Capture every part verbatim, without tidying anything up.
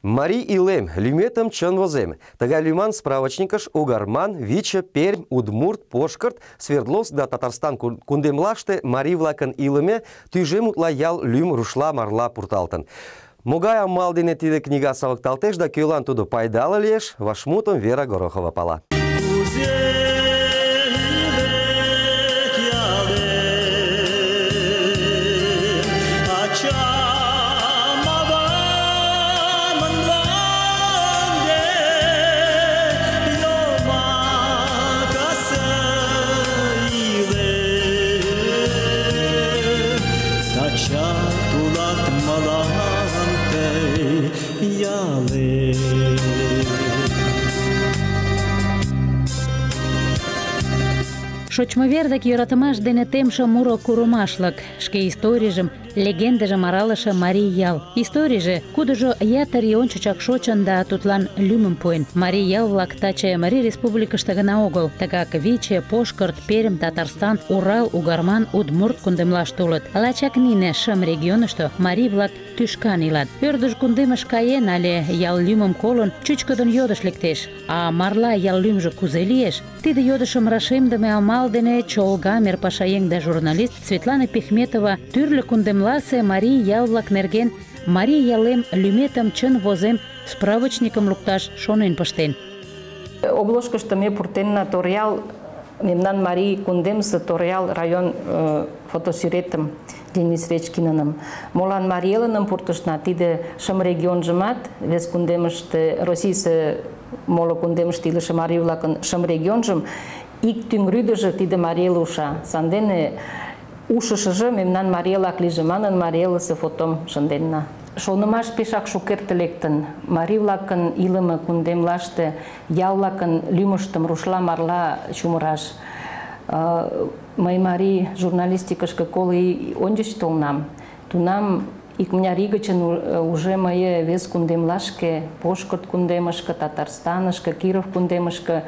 Мари Илем, люметом чон возем. Тага люман справочникаш Угарман, Вича, Пермь, Удмурт, Пошкарт, Свердловск да Татарстан кундемлаште Мари влакан Илеме тюжем утла ял люм рушла марла пурталтын. Могай амал дене тиде книга савыкталтеш да кӧлан тудо пайдалы лиеш, вашмутым Вера Горохова пала. Шочмовердак йӧратымаш дене темше муро курымашлык, шке историйжым, легендыжым аралыше марий ял. Историйже, кудыжо ятыр ий ончычак шочын да тудлан лӱмым пуэн. Марий ял-влак таче Марий республикыште гына огыл, тыгак Виче, Пошкырт, Пермь, Татарстан, Урал, Угарман, Удмурт кундемлаште улыт. Лачак нине шым регионышто марий-влак тӱшкан илат. Ӧрдыж кундемыш каен але ял лӱмым колын, чӱчкыдын йодыш лектеш. А марла ял лӱмжӧ кузе лиеш? Тиде йодышым рашемдыме амал дене чолга мер пашаеҥ да журналист Светлана Пехметова тӱрлӧ кундемласе марий ял-влак нерген «Марий ялем лӱметым чын возем» справочникым лукташ шонен пыштен. Обложкышто ме пуртенна Торъял, мемнан марий кундемысе Торъял район э, фотосӱретым Денис Речкиныным. Молан Марий Элыным пуртышна, тиде шым регионжымат, вес кундемыште, Российысе моло кундемыште илыше марий-влакын шым регионжым ик тӱҥ рӱдыжӧ тиде Марий Эл уша. Сандене ушышыжо мемнан Марий Элак лийже манын, Марий Элысе фотом шынденна. Шонымаш пешак шукерте лектын. Марий-влакын илыме кундемлаште ял-влакын лӱмыштым рушла-марла чумыраш. Мый марий журналистикышке коло ий ончыч толынам. Тунам икмыняр ий гычын уже мые вес кундемлашке, Пошкырт кундемышке, Татарстанышке, Киров кундемышке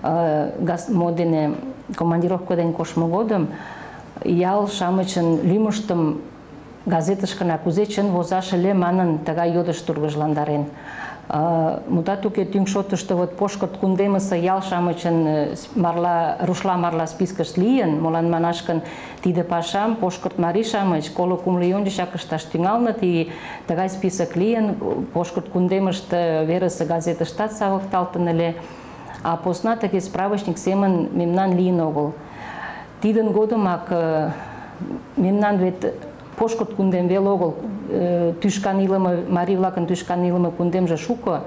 мо дене командировка дене коштмо годым ял-шамычын лӱмыштым газетышкына кузе чын возаш ыле манын тыгай йодыш тургыжландарен. Мутат уке, тӱҥ шотышто вот Пошкырт кундемысе ял-шамычын марла, рушла-марла спискышт лийын, молан манаш гын тиде пашам Пошкырт марий-шамыч коло кумло ий ончычак ышташ тӱҥалыныт, и тыгай список лийын, Пошкырт кундемыште верысе газетыштат савыкталтын ыле. А посна тыге справочник семын мемнан лийын огыл. Тидын годымак мемнан вет Пошкырт кундем вел огыл, тӱшкан илыме, марий-влакын тӱшкан илыме кундемже шуко.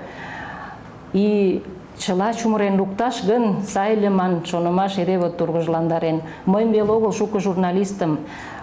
И чыла чумырен лукташ гын, сай ыле ман шонымаш эре вот тургыжландарен. Мыйым вел огыл, шуко журналистым,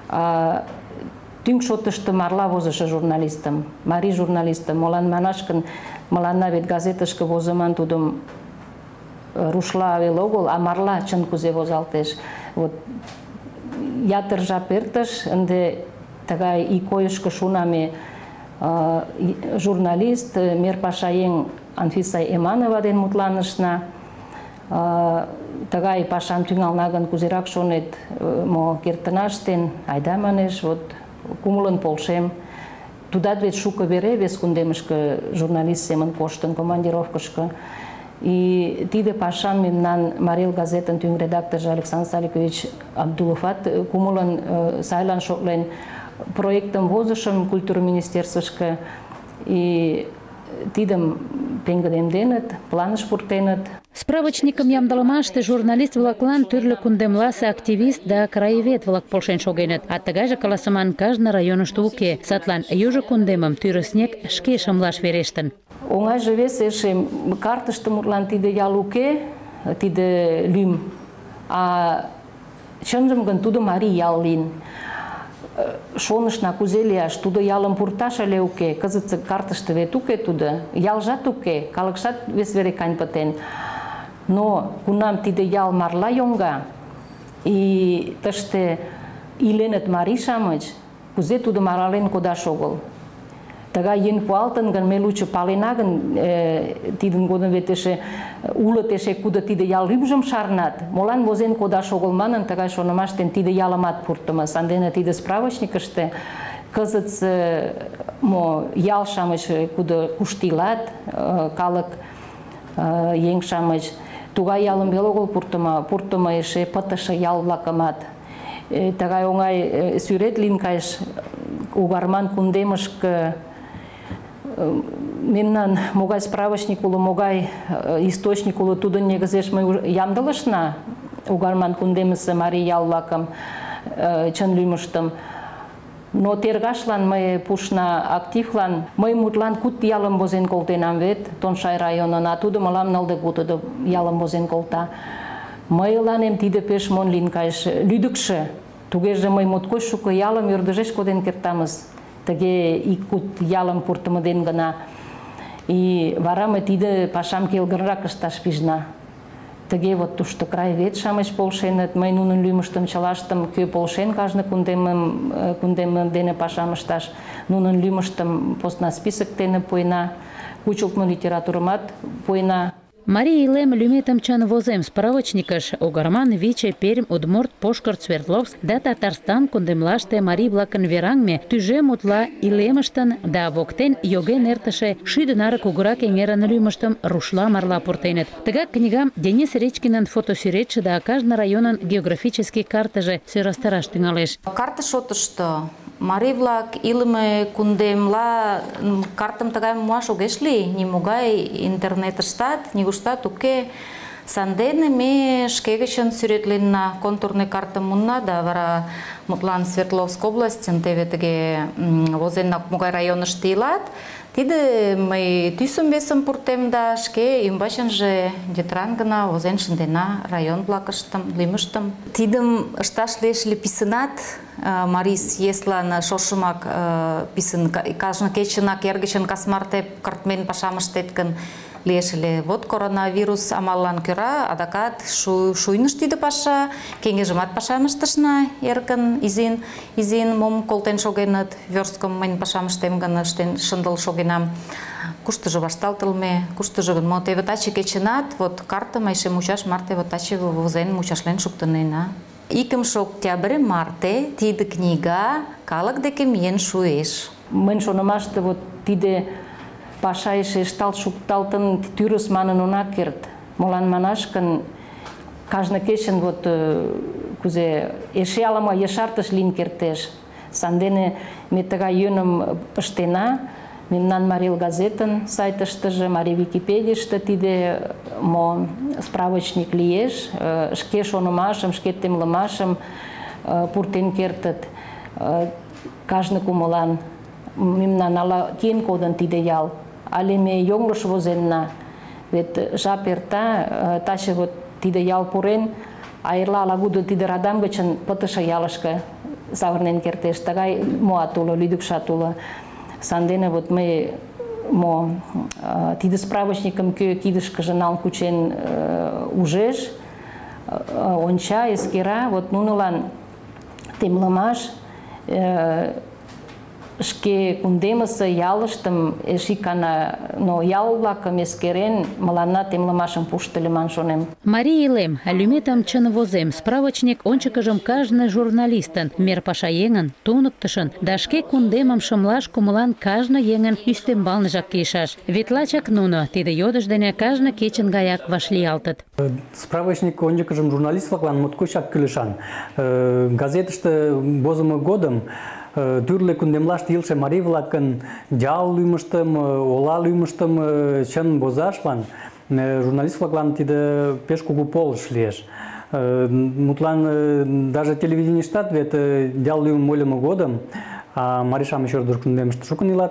тӱҥ шотышто марла возышо журналистым, марий журналистым. Молан манаш гын, мыланна вет газетышке возыман тудым рушла вел огыл, а марла чын кузе возалтеш. Вот ятыр жап эртыш, ынде тыгай ий койышко шуна ме журналист, мер пашаеҥ Анфиса Эманова ден мутланышна. Тыгай пашам тӱҥална гын, кузерак шонет, мо кертына ыштен, айда манеш, вот кумылын полшем. Тудат вет шуко вере вес кундемышке журналист семын коштын, командировкышко. И тиде пашам мемнан Марий Эл газетын тӱҥ редакторжо Александр Саликович Абдуловат кумылын сайлан шотлен, проектым возышым культура министерствышке, и тидым пеҥгыдемденыт, планыш пуртеныт. Справочникым ямдылымаште журналист-влаклан тӱрлӧ кундемласе активист да краевед-влак полшен шогеныт, а тыгайже каласыман кажне районышто уке. Садлан южо кундемым тӱрыснек шке шымлаш верештын. Оҥайже весе эше картыште мутлан тиде ял уке, тиде лӱм, а чынжым гын тудо марий ял лийын. Шонышна, кузе лияш, тудо ялым пурташ але уке, кызытсе картыште вет уке тудо, ялжат уке, калыкшат вес вере кань пытен. Но кунам тиде ял марла йоҥга, и тыште иленыт марий-шамыч, кузе тудым арален кодаш огыл. Тыгай еҥ пуалтын гын, ме лучо палена гын, тидын годым вет эше улыт эше кудо тиде ял лӱмжым шарнат, молан возен кодаш огыл манын, тыгай шонымаш дене тиде ялымат пуртымо. Сандене тиде справочникыште кызытсе мо ял-шамыч кудо куштилат, калык еҥ-шамыч тугай ялым веле огыл пуртымо, пуртымо эше пытыше ял-влакымат. Тыгай оҥай сӱрет лийын кайыш Угарман кундемышке. Мемнан могай справочник уло, могай источник уло, тудын негізеш мы ямдылышна Угарман кундемысе марий ял-влакым, чын лӱмыштым. Но тергашлан мый пушна активлан, мый мутлан куд ялым возен колтенам вет, Тоншай районын, а тудо мылам нылде куд ялым возен колта. Мыйланем тиде пеш мон лийын кайыш, лӱдыкшӧ. Тугеже мый моткоч шуко ялым ӧрдыжеш коден кертамыз. Тыге ик куд ялым пуртымо ден гына. И вара мый тиде пашам келгырак ышташ пижна. Тыге вот тушто краевед-шамыч полшеныт, мый нунын лӱмыштым чылаштым, кӧ полшен кажне кундемым, кундем дене пашам ышташ, нунын лӱмыштым посна список дене пуэна, кучылтмо литературымат пуэна. Марий Илем лӱметым чын возем справочникыш Угарман, Виче, Пермь, Удмурт, Пошкырт, Свердловск да Татарстан кундемлаште марий-влакын вераҥме тӱжем утла илемыштын да воктен йоген эртыше шӱдӧ наре кугурак эҥерын лӱмыштым рушла-марла пуртеныт. Тыгак книгам Денис Речкинын фотосӱретше да кажне районын географический картыже сӧрастараш тӱҥалеш. Карта шотышто марий-влак илыме кундемла картым тыгайым муаш огеш лий, нимогай интернетыштат, нигуштат уке. Сандене ме шке гычын сӱретленна, контурный картым муынна, да вара мутлан Свердловск областьын теве тыге возенна могай районышто илат. Тиде мый тӱсым весым пуртем да шке ӱмбачынже детран гына возен шындена район-влакыштым, лӱмыштым. Тидым ышташ лиеш ыле писынат, марий съездлан шошымак писын, кажне кечынак эргычын кас марте кыртмен пашам ыштет гын, лиеш ыле. Вот коронавирус амаллан кӧра адакат шуйныш тиде паша, кеҥежымат пашам ыштышна эркын, изин, изин мом колтен шогеныт, вёрсткым мыйын пашам ыштем гын, ыштен шындыл шогенам. Куштыжо вашталтылме, куштыжо гын мо, теве таче кечынат, вот картым эше мучаш марте вот таче возен мучашлен шуктынена. Икымше октябрь марте тиде книга калык деке миен шуэш. Мыйын шонымаште вот тиде паша эше ышталт шукталтын тӱрыс манын она керт. Молан манаш гын, кажне кечын вот кузе эше ала-мо ешартыш лийын кертеш. Сандене ме тыгай йӧным ыштена. Мемнан Марий газетын сайтыштыже, Марий Википедийыште тиде мо справочник лиеш, шке шонымашым, шке темлымашым пуртен кертыт. Кажне кумылан мемнан ала киен кодын тиде ял, але ме йоҥылыш возенна. Вет жап эрта, таче вот тиде ял пурен, а эрла ала-кудо тиде радам гычын пытыше ялышке савырнен кертеш. Тыгай моат уло, лӱдыкшат уло. Сандене вот мый мо тиде справочникым кӧ кидышкыже налын кучен ужеш, онча, эскера, вот нунылан темлымаш, шке кундемысе ялыштым эше икана, но ял-влакым эскерен, мыланна темлымашым пуштыльо ман шонем. Марий Илем лӱметым чын возем справочник ончыкыжым кажне журналистын, мер паша еҥын, туныктышын да шке кундемым шымлаш кумылан кажне еҥын ӱстембалныжак кийышаш. Вет лачак нуно тиде йодыш дене кажне кечын гаяк вашлиялтыт. Справочник ончыкыжым журналист-влаклан моткочак кӱлешан. Газетыште возымо годым тӱрлӧ кундемлаште илыше марий-влакын ял лӱмыштым, ола лӱмыштым чын возашлан журналист-влаклан тиде пеш кугу полыш лиеш. Мутлан даже телевидениештат вет ял лӱмым ойлымо годым, а марий-шамыч ӧрдыж кундемыште шукын илат,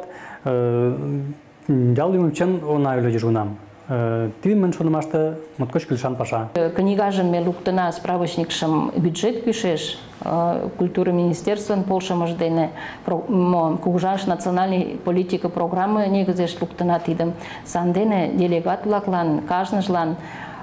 ял лӱмым чын она ойлыш журнам. Тиде мыйын шонымаште моткоч кӱлешан паша. Книгажым ме луктына, справочникшым бюджет кӱшеш, культура министерствын полшымыж дене, кугыжаныш национальный политика программа негізеш луктына тидым. Сандене делегат-влаклан, кажныжлан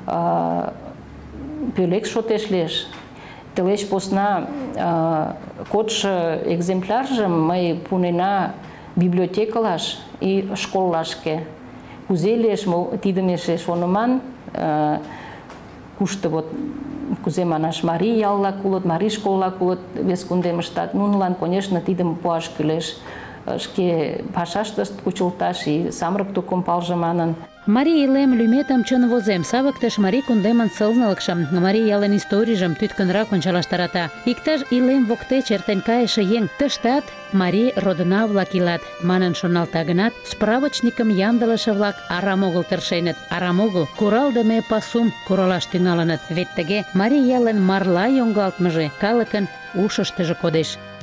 пӧлек шотеш лиеш. Тылеч посна кодшо экземпляржым мый пунена библиотекылаш и школлашке. Кузе лиеш тидым эше шоныман, кушто вот кузе манаш марий яллак улыт, марий школлак улыт вес кундемыштат. Нунылан, конечно, тидым пуаш кӱлеш. Шке пашаштышт кучылташ и самырык тукым палже манын. Марий илем лӱметым чын возем, савыктыш марий кундемын сылнылыкшым, марий ялын историйжым тӱткынрак ончалаш тарата. Иктаж илем воктеч эртен кайыше еҥ тыштат марий родына-влак илат, манын шоналта гынат, справочникым ямдылыше-влак арам огыл тыршеныт, арам огыл куралдыме пасум куралаш тӱҥалыныт. Вет тыге марий ялын марла йоҥгалтмыже калыкын ушыштыжо кодеш.